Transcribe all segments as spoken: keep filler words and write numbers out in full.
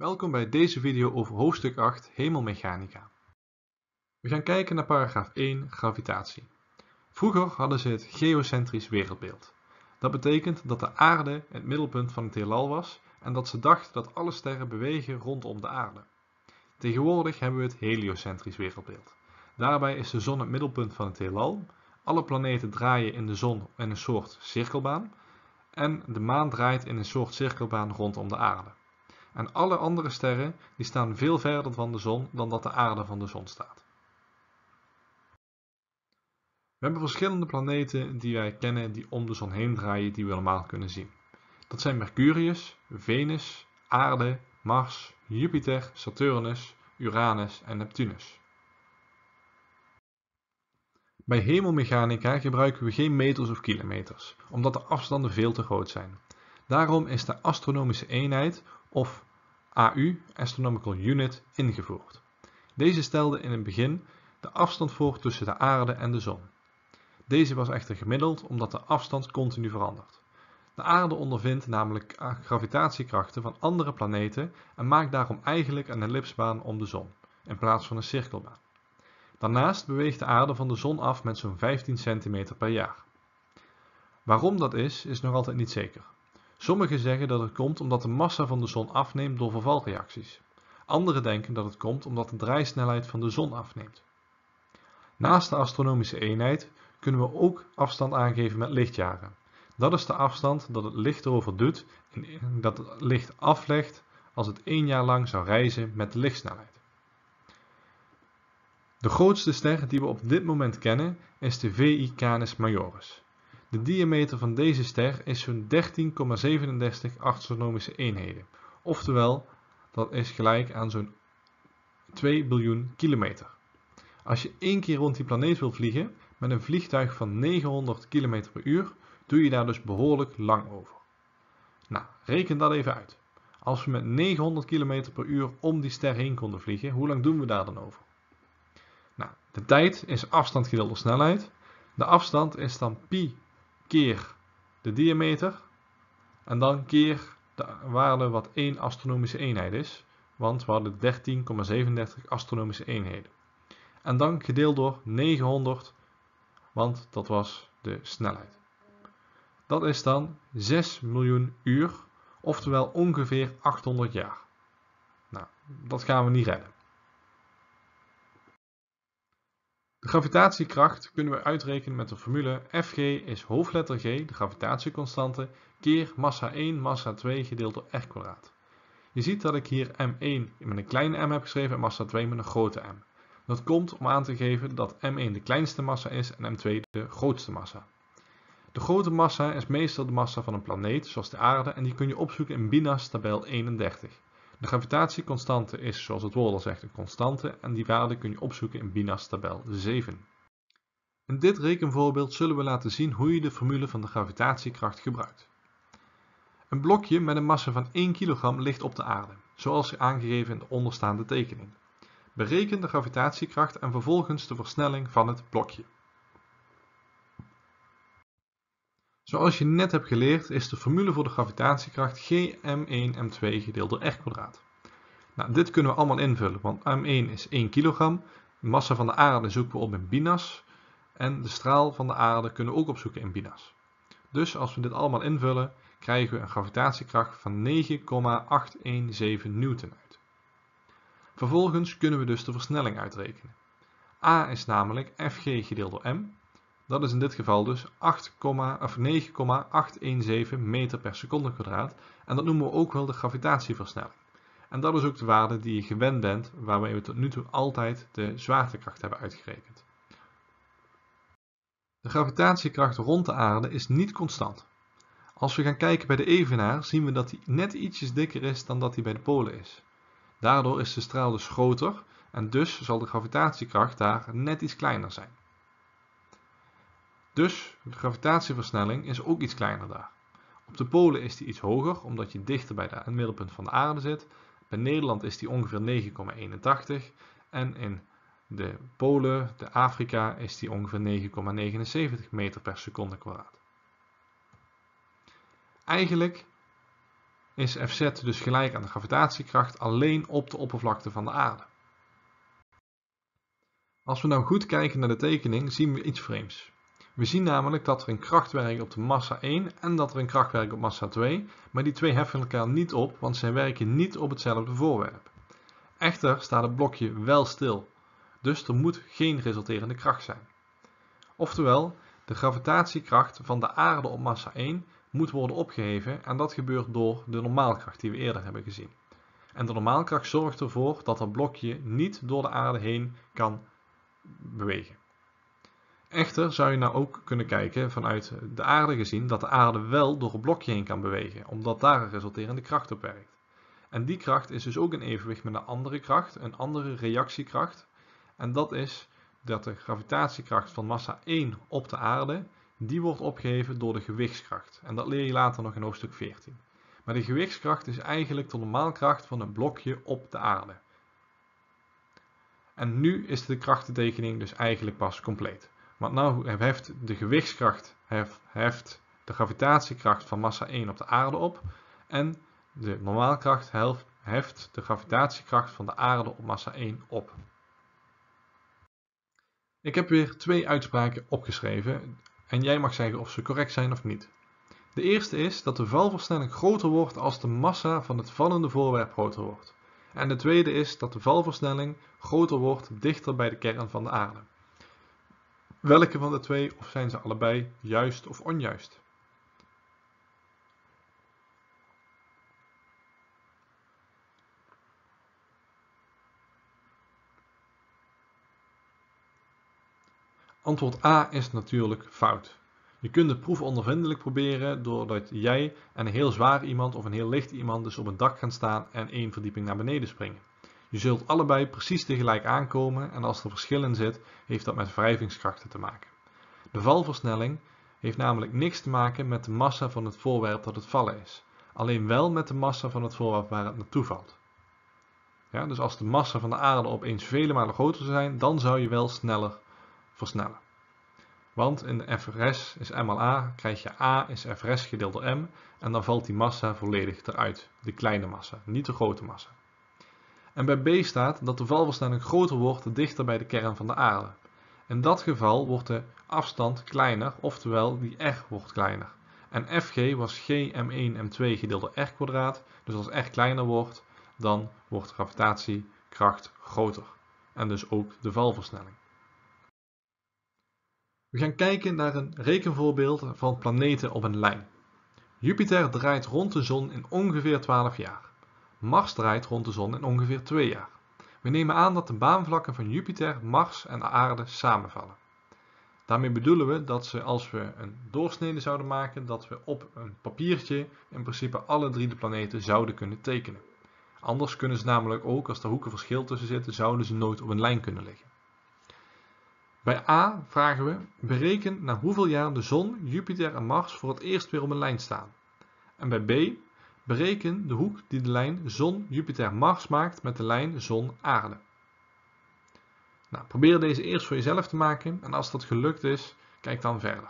Welkom bij deze video over hoofdstuk acht Hemelmechanica. We gaan kijken naar paragraaf één Gravitatie. Vroeger hadden ze het geocentrisch wereldbeeld. Dat betekent dat de aarde het middelpunt van het heelal was en dat ze dachten dat alle sterren bewegen rondom de aarde. Tegenwoordig hebben we het heliocentrisch wereldbeeld. Daarbij is de zon het middelpunt van het heelal, alle planeten draaien in de zon in een soort cirkelbaan en de maan draait in een soort cirkelbaan rondom de aarde. En alle andere sterren die staan veel verder van de zon dan dat de aarde van de zon staat. We hebben verschillende planeten die wij kennen die om de zon heen draaien die we normaal kunnen zien. Dat zijn Mercurius, Venus, Aarde, Mars, Jupiter, Saturnus, Uranus en Neptunus. Bij hemelmechanica gebruiken we geen meters of kilometers, omdat de afstanden veel te groot zijn. Daarom is de astronomische eenheid of A U, Astronomical Unit, ingevoerd. Deze stelde in het begin de afstand voor tussen de aarde en de zon. Deze was echter gemiddeld omdat de afstand continu verandert. De aarde ondervindt namelijk gravitatiekrachten van andere planeten en maakt daarom eigenlijk een ellipsbaan om de zon, in plaats van een cirkelbaan. Daarnaast beweegt de aarde van de zon af met zo'n vijftien centimeter per jaar. Waarom dat is, is nog altijd niet zeker. Sommigen zeggen dat het komt omdat de massa van de zon afneemt door vervalreacties. Anderen denken dat het komt omdat de draaisnelheid van de zon afneemt. Naast de astronomische eenheid kunnen we ook afstand aangeven met lichtjaren. Dat is de afstand dat het licht erover doet en dat het licht aflegt als het één jaar lang zou reizen met de lichtsnelheid. De grootste ster die we op dit moment kennen is de V I Canis Majoris. De diameter van deze ster is zo'n dertien komma zevenendertig astronomische eenheden, oftewel dat is gelijk aan zo'n twee biljoen kilometer. Als je één keer rond die planeet wil vliegen met een vliegtuig van negenhonderd kilometer per uur, doe je daar dus behoorlijk lang over. Nou, reken dat even uit. Als we met negenhonderd kilometer per uur om die ster heen konden vliegen, hoe lang doen we daar dan over? Nou, de tijd is afstand gedeeld door snelheid. De afstand is dan pi keer de diameter en dan keer de waarde wat één astronomische eenheid is, want we hadden dertien komma zevenendertig astronomische eenheden. En dan gedeeld door negenhonderd, want dat was de snelheid. Dat is dan zes miljoen uur, oftewel ongeveer achthonderd jaar. Nou, dat gaan we niet redden. De gravitatiekracht kunnen we uitrekenen met de formule F G is hoofdletter G, de gravitatieconstante, keer massa één massa twee gedeeld door r kwadraat. Je ziet dat ik hier m één met een kleine m heb geschreven en massa twee met een grote m. Dat komt om aan te geven dat m één de kleinste massa is en m twee de grootste massa. De grote massa is meestal de massa van een planeet, zoals de aarde, en die kun je opzoeken in Binas tabel eenendertig. De gravitatieconstante is, zoals het woord al zegt, een constante en die waarde kun je opzoeken in Binas tabel zeven. In dit rekenvoorbeeld zullen we laten zien hoe je de formule van de gravitatiekracht gebruikt. Een blokje met een massa van één kilogram ligt op de aarde, zoals aangegeven in de onderstaande tekening. Bereken de gravitatiekracht en vervolgens de versnelling van het blokje. Zoals je net hebt geleerd is de formule voor de gravitatiekracht G m één m twee gedeeld door r kwadraat. Nou, dit kunnen we allemaal invullen, want m één is één kilogram, de massa van de aarde zoeken we op in Binas en de straal van de aarde kunnen we ook opzoeken in Binas. Dus als we dit allemaal invullen, krijgen we een gravitatiekracht van negen komma achthonderdzeventien newton uit. Vervolgens kunnen we dus de versnelling uitrekenen. A is namelijk F G gedeeld door m. Dat is in dit geval dus negen komma achthonderdzeventien meter per seconde kwadraat en dat noemen we ook wel de gravitatieversnelling. En dat is ook de waarde die je gewend bent waarmee we tot nu toe altijd de zwaartekracht hebben uitgerekend. De gravitatiekracht rond de aarde is niet constant. Als we gaan kijken bij de evenaar zien we dat die net ietsjes dikker is dan dat die bij de polen is. Daardoor is de straal dus groter en dus zal de gravitatiekracht daar net iets kleiner zijn. Dus de gravitatieversnelling is ook iets kleiner daar. Op de polen is die iets hoger omdat je dichter bij het middelpunt van de aarde zit. Bij Nederland is die ongeveer negen komma eenentachtig en in de polen, de Afrika, is die ongeveer negen komma negenenzeventig meter per seconde kwadraat. Eigenlijk is Fz dus gelijk aan de gravitatiekracht alleen op de oppervlakte van de aarde. Als we nou goed kijken naar de tekening zien we iets vreemds. We zien namelijk dat er een kracht werkt op de massa één en dat er een kracht werkt op massa twee, maar die twee heffen elkaar niet op, want zij werken niet op hetzelfde voorwerp. Echter staat het blokje wel stil, dus er moet geen resulterende kracht zijn. Oftewel, de gravitatiekracht van de aarde op massa één moet worden opgeheven en dat gebeurt door de normaalkracht die we eerder hebben gezien. En de normaalkracht zorgt ervoor dat het blokje niet door de aarde heen kan bewegen. Echter zou je nou ook kunnen kijken vanuit de aarde gezien dat de aarde wel door het blokje heen kan bewegen, omdat daar een resulterende kracht op werkt. En die kracht is dus ook in evenwicht met een andere kracht, een andere reactiekracht. En dat is dat de gravitatiekracht van massa één op de aarde, die wordt opgeheven door de gewichtskracht. En dat leer je later nog in hoofdstuk veertien. Maar de gewichtskracht is eigenlijk de normaalkracht van een blokje op de aarde. En nu is de krachtentekening dus eigenlijk pas compleet. Want nu heft de gewichtskracht heft, heft de gravitatiekracht van massa één op de aarde op. En de normaalkracht heft de gravitatiekracht van de aarde op massa één op. Ik heb weer twee uitspraken opgeschreven en jij mag zeggen of ze correct zijn of niet. De eerste is dat de valversnelling groter wordt als de massa van het vallende voorwerp groter wordt. En de tweede is dat de valversnelling groter wordt dichter bij de kern van de aarde. Welke van de twee, of zijn ze allebei juist of onjuist? Antwoord A is natuurlijk fout. Je kunt de proef ondervindelijk proberen doordat jij en een heel zwaar iemand of een heel licht iemand dus op een dak gaan staan en één verdieping naar beneden springen. Je zult allebei precies tegelijk aankomen en als er verschil in zit, heeft dat met wrijvingskrachten te maken. De valversnelling heeft namelijk niks te maken met de massa van het voorwerp dat het vallen is. Alleen wel met de massa van het voorwerp waar het naartoe valt. Ja, dus als de massa van de aarde opeens vele malen groter zou zijn, dan zou je wel sneller versnellen. Want in de F R S is M maal A, krijg je A is F R S gedeeld door M en dan valt die massa volledig eruit. De kleine massa, niet de grote massa. En bij B staat dat de valversnelling groter wordt dichter bij de kern van de aarde. In dat geval wordt de afstand kleiner, oftewel die R wordt kleiner. En F G was G M één M twee gedeeld door R kwadraat, dus als R kleiner wordt, dan wordt de gravitatiekracht groter. En dus ook de valversnelling. We gaan kijken naar een rekenvoorbeeld van planeten op een lijn. Jupiter draait rond de zon in ongeveer twaalf jaar. Mars draait rond de zon in ongeveer twee jaar. We nemen aan dat de baanvlakken van Jupiter, Mars en de aarde samenvallen. Daarmee bedoelen we dat ze als we een doorsnede zouden maken, dat we op een papiertje in principe alle drie de planeten zouden kunnen tekenen. Anders kunnen ze namelijk ook, als er hoeken verschil tussen zitten, zouden ze nooit op een lijn kunnen liggen. Bij A vragen we, bereken na hoeveel jaar de zon, Jupiter en Mars voor het eerst weer op een lijn staan. En bij B, bereken de hoek die de lijn zon, Jupiter, Mars maakt met de lijn zon, aarde. Nou, probeer deze eerst voor jezelf te maken en als dat gelukt is, kijk dan verder.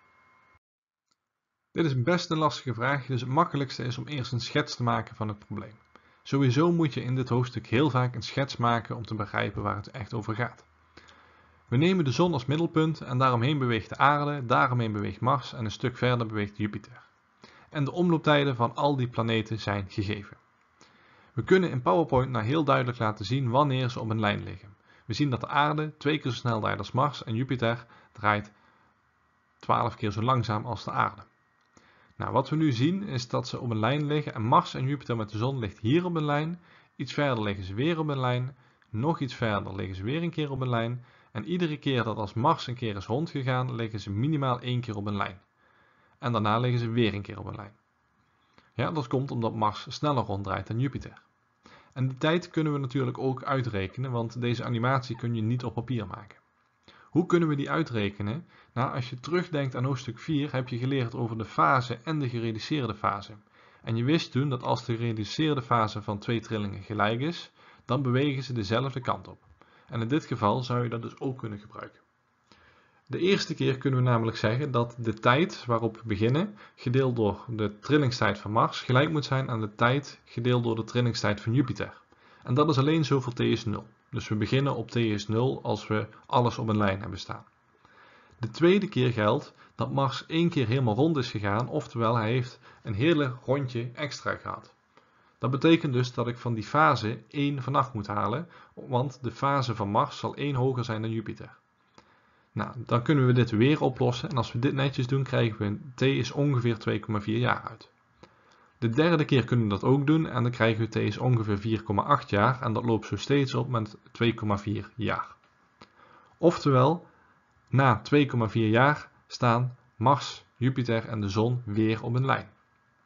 Dit is best een lastige vraag, dus het makkelijkste is om eerst een schets te maken van het probleem. Sowieso moet je in dit hoofdstuk heel vaak een schets maken om te begrijpen waar het echt over gaat. We nemen de zon als middelpunt en daaromheen beweegt de aarde, daaromheen beweegt Mars en een stuk verder beweegt Jupiter. En de omlooptijden van al die planeten zijn gegeven. We kunnen in PowerPoint nou heel duidelijk laten zien wanneer ze op een lijn liggen. We zien dat de aarde twee keer zo snel draait als Mars en Jupiter draait twaalf keer zo langzaam als de aarde. Nou, wat we nu zien is dat ze op een lijn liggen en Mars en Jupiter met de zon ligt hier op een lijn. Iets verder liggen ze weer op een lijn. Nog iets verder liggen ze weer een keer op een lijn. En iedere keer dat als Mars een keer is rondgegaan, liggen ze minimaal één keer op een lijn. En daarna liggen ze weer een keer op een lijn. Ja, dat komt omdat Mars sneller ronddraait dan Jupiter. En die tijd kunnen we natuurlijk ook uitrekenen, want deze animatie kun je niet op papier maken. Hoe kunnen we die uitrekenen? Nou, als je terugdenkt aan hoofdstuk vier heb je geleerd over de fase en de gereduceerde fase. En je wist toen dat als de gereduceerde fase van twee trillingen gelijk is, dan bewegen ze dezelfde kant op. En in dit geval zou je dat dus ook kunnen gebruiken. De eerste keer kunnen we namelijk zeggen dat de tijd waarop we beginnen, gedeeld door de trillingstijd van Mars, gelijk moet zijn aan de tijd gedeeld door de trillingstijd van Jupiter. En dat is alleen zo voor t is nul. Dus we beginnen op t is nul als we alles op een lijn hebben staan. De tweede keer geldt dat Mars één keer helemaal rond is gegaan, oftewel hij heeft een hele rondje extra gehad. Dat betekent dus dat ik van die fase één vanaf moet halen, want de fase van Mars zal één hoger zijn dan Jupiter. Nou, dan kunnen we dit weer oplossen en als we dit netjes doen krijgen we een t is ongeveer twee komma vier jaar uit. De derde keer kunnen we dat ook doen en dan krijgen we t is ongeveer vier komma acht jaar en dat loopt zo steeds op met twee komma vier jaar. Oftewel, na twee komma vier jaar staan Mars, Jupiter en de zon weer op een lijn.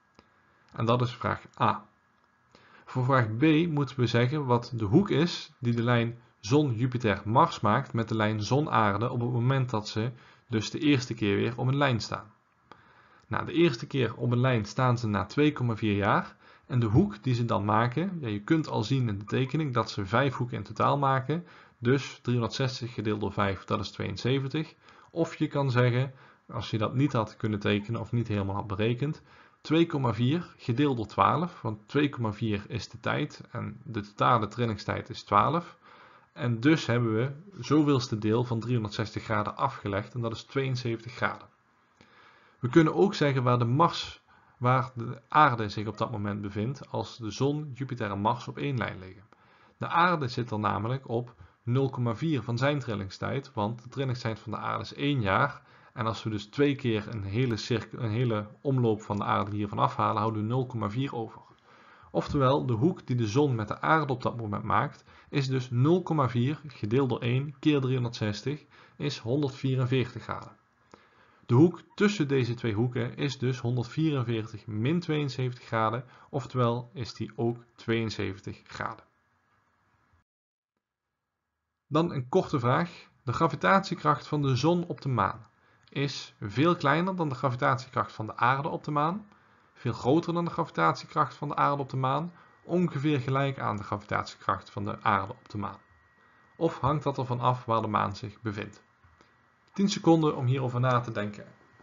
En dat is vraag A. Voor vraag B moeten we zeggen wat de hoek is die de lijn zon, Jupiter, Mars maakt met de lijn zon, aarde op het moment dat ze dus de eerste keer weer op een lijn staan. Nou, de eerste keer op een lijn staan ze na twee komma vier jaar en de hoek die ze dan maken, ja, je kunt al zien in de tekening dat ze vijf hoeken in totaal maken, dus driehonderdzestig gedeeld door vijf, dat is tweeënzeventig. Of je kan zeggen, als je dat niet had kunnen tekenen of niet helemaal had berekend, twee komma vier gedeeld door twaalf, want twee komma vier is de tijd en de totale trillingstijd is twaalf. En dus hebben we zoveelste deel van driehonderdzestig graden afgelegd en dat is tweeënzeventig graden. We kunnen ook zeggen waar de Mars, waar de aarde zich op dat moment bevindt als de zon, Jupiter en Mars op één lijn liggen. De aarde zit er namelijk op nul komma vier van zijn trillingstijd, want de trillingstijd van de aarde is één jaar. En als we dus twee keer een hele, cirkel, een hele omloop van de aarde hiervan afhalen, houden we nul komma vier over. Oftewel, de hoek die de zon met de aarde op dat moment maakt, is dus nul komma vier gedeeld door één keer driehonderdzestig is honderdvierenveertig graden. De hoek tussen deze twee hoeken is dus honderdvierenveertig min tweeënzeventig graden, oftewel is die ook tweeënzeventig graden. Dan een korte vraag. De gravitatiekracht van de zon op de maan is veel kleiner dan de gravitatiekracht van de aarde op de maan, veel groter dan de gravitatiekracht van de aarde op de maan, ongeveer gelijk aan de gravitatiekracht van de aarde op de maan. Of hangt dat ervan af waar de maan zich bevindt? tien seconden om hierover na te denken.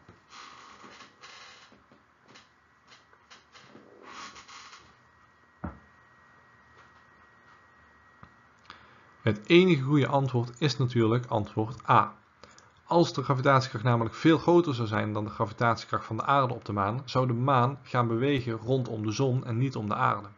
Het enige goede antwoord is natuurlijk antwoord A. Als de gravitatiekracht namelijk veel groter zou zijn dan de gravitatiekracht van de aarde op de maan, zou de maan gaan bewegen rondom de zon en niet om de aarde.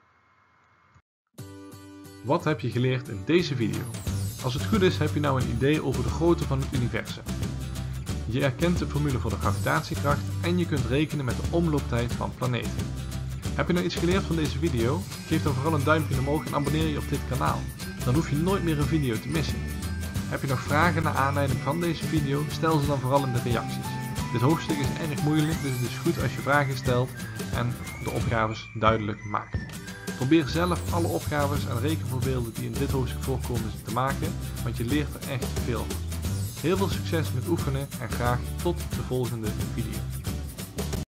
Wat heb je geleerd in deze video? Als het goed is heb je nou een idee over de grootte van het universum. Je herkent de formule voor de gravitatiekracht en je kunt rekenen met de omlooptijd van planeten. Heb je nou iets geleerd van deze video? Geef dan vooral een duimpje omhoog en abonneer je op dit kanaal. Dan hoef je nooit meer een video te missen. Heb je nog vragen naar aanleiding van deze video? Stel ze dan vooral in de reacties. Dit hoofdstuk is erg moeilijk, dus het is goed als je vragen stelt en de opgaves duidelijk maakt. Probeer zelf alle opgaves en rekenvoorbeelden die in dit hoofdstuk voorkomen te maken, want je leert er echt veel. Heel veel succes met oefenen en graag tot de volgende video.